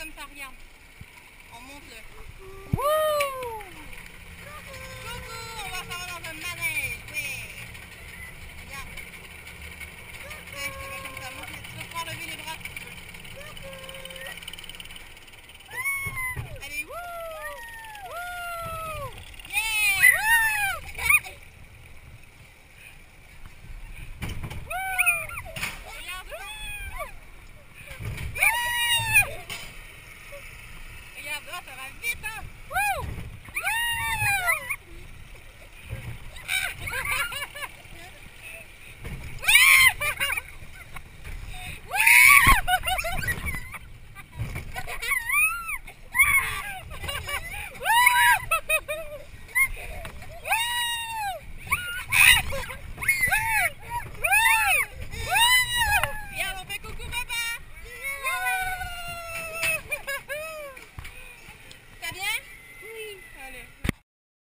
comme ça, regarde. On monte le. Wouh! Coucou, on va faire dans un manège, oui. Regarde. Je te mets comme ça, monte le.